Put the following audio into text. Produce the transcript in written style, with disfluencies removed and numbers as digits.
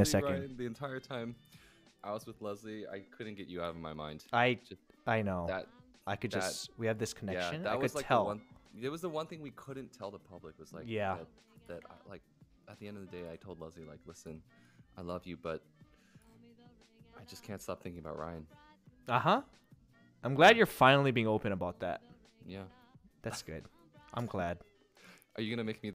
second. Ryan, the entire time I was with Leslie, I couldn't get you out of my mind. I Just know. that I could that just we have this connection. that I was could like tell. the one. It was the one thing we couldn't tell the public was like Yeah. that I, like at the end of the day, I told Leslie like, listen, I love you, but I just can't stop thinking about Ryan. I'm glad you're finally being open about that. Yeah. That's good. I'm glad. Are you gonna make me